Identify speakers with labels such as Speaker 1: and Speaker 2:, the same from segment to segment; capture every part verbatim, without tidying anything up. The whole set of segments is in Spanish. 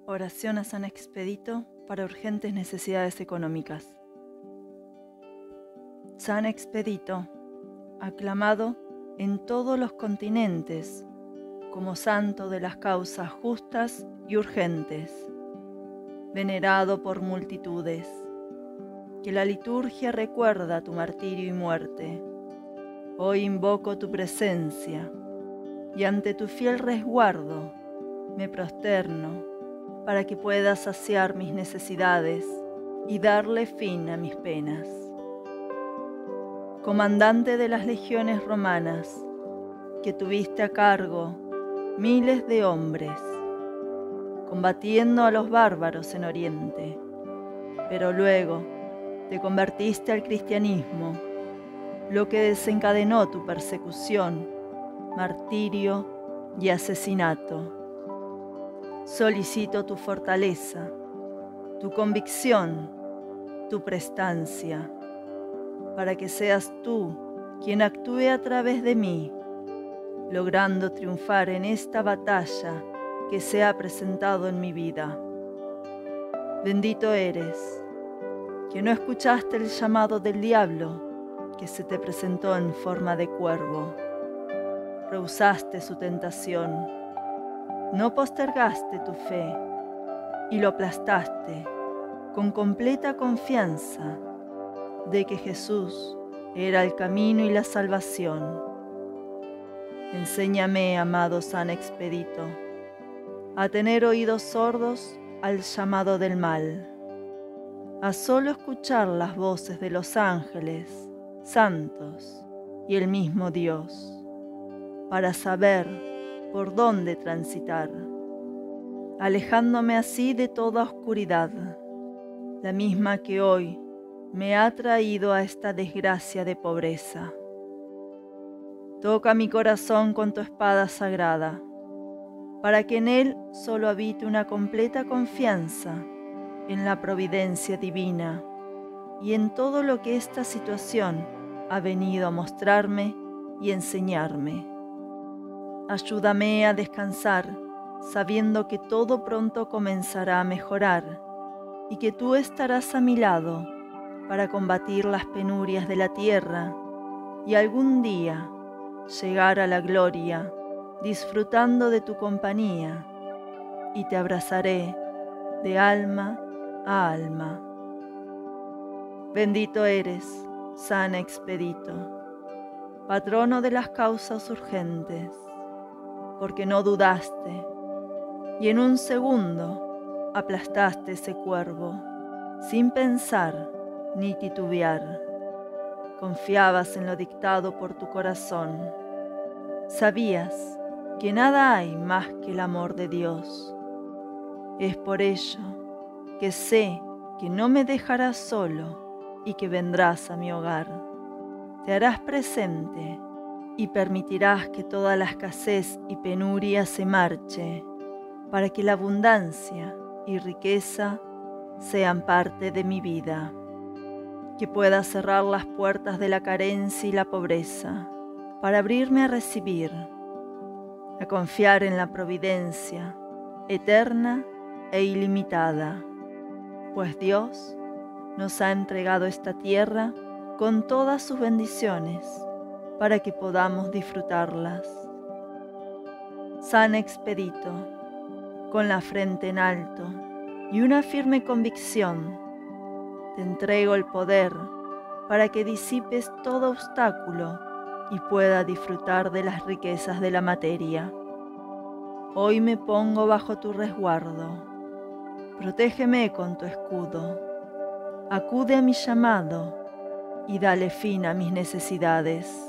Speaker 1: Oración a San Expedito para urgentes necesidades económicas. San Expedito, aclamado en todos los continentes como santo de las causas justas y urgentes, venerado por multitudes, que la liturgia recuerda tu martirio y muerte. Hoy invoco tu presencia y ante tu fiel resguardo me prosterno para que puedas saciar mis necesidades y darle fin a mis penas. Comandante de las legiones romanas, que tuviste a cargo miles de hombres, combatiendo a los bárbaros en Oriente, pero luego te convertiste al cristianismo, lo que desencadenó tu persecución, martirio y asesinato. Solicito tu fortaleza, tu convicción, tu prestancia, para que seas tú quien actúe a través de mí, logrando triunfar en esta batalla que se ha presentado en mi vida. Bendito eres, que no escuchaste el llamado del diablo que se te presentó en forma de cuervo. Rehusaste su tentación. No postergaste tu fe y lo aplastaste con completa confianza de que Jesús era el camino y la salvación. Enséñame, amado San Expedito, a tener oídos sordos al llamado del mal, a solo escuchar las voces de los ángeles, santos y el mismo Dios, para saber por dónde transitar, alejándome así de toda oscuridad, la misma que hoy me ha traído a esta desgracia de pobreza. Toca mi corazón con tu espada sagrada, para que en él solo habite una completa confianza en la providencia divina y en todo lo que esta situación ha venido a mostrarme y enseñarme. Ayúdame a descansar, sabiendo que todo pronto comenzará a mejorar y que tú estarás a mi lado para combatir las penurias de la tierra y algún día llegar a la gloria disfrutando de tu compañía, y te abrazaré de alma a alma. Bendito eres, San Expedito, patrono de las causas urgentes, porque no dudaste, y en un segundo aplastaste ese cuervo, sin pensar ni titubear. Confiabas en lo dictado por tu corazón. Sabías que nada hay más que el amor de Dios. Es por ello que sé que no me dejarás solo y que vendrás a mi hogar. Te harás presente y permitirás que toda la escasez y penuria se marche, para que la abundancia y riqueza sean parte de mi vida, que pueda cerrar las puertas de la carencia y la pobreza, para abrirme a recibir, a confiar en la providencia eterna e ilimitada, pues Dios nos ha entregado esta tierra con todas sus bendiciones, para que podamos disfrutarlas. San Expedito, con la frente en alto y una firme convicción, te entrego el poder para que disipes todo obstáculo y pueda disfrutar de las riquezas de la materia. Hoy me pongo bajo tu resguardo. Protégeme con tu escudo. Acude a mi llamado y dale fin a mis necesidades.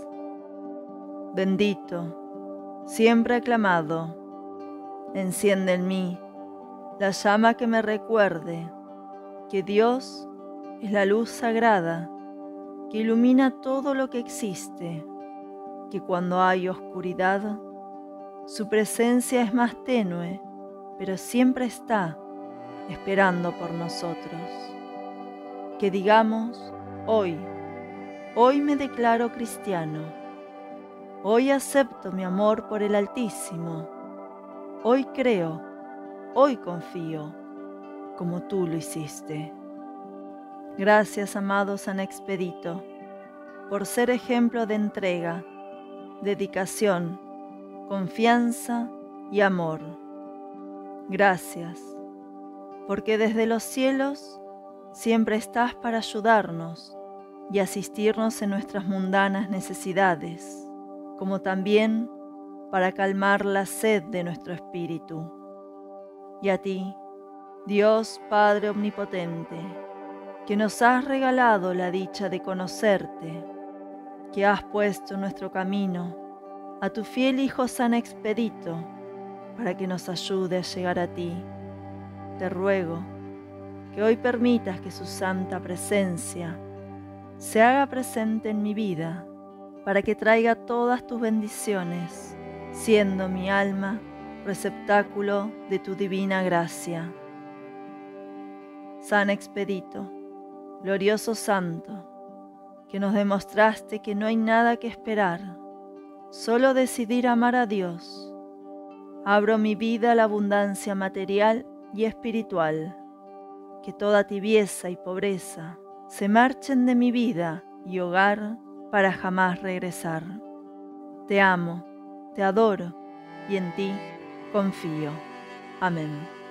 Speaker 1: Bendito, siempre aclamado, enciende en mí la llama que me recuerde que Dios es la luz sagrada que ilumina todo lo que existe, que cuando hay oscuridad, su presencia es más tenue, pero siempre está esperando por nosotros. Que digamos hoy, hoy me declaro cristiano. Hoy acepto mi amor por el Altísimo. Hoy creo hoy confío, como tú lo hiciste. Gracias, amado San Expedito, por ser ejemplo de entrega, dedicación, confianza y amor. Gracias, porque desde los cielos siempre estás para ayudarnos y asistirnos en nuestras mundanas necesidades, como también para calmar la sed de nuestro espíritu. Y a ti, Dios Padre Omnipotente, que nos has regalado la dicha de conocerte, que has puesto en nuestro camino a tu fiel Hijo San Expedito, para que nos ayude a llegar a ti, te ruego que hoy permitas que su santa presencia se haga presente en mi vida, para que traiga todas tus bendiciones, siendo mi alma receptáculo de tu divina gracia. San Expedito, glorioso santo, que nos demostraste que no hay nada que esperar, solo decidir amar a Dios. Abro mi vida a la abundancia material y espiritual, que toda tibieza y pobreza se marchen de mi vida y hogar para jamás regresar. Te amo, te adoro y en ti confío. Amén.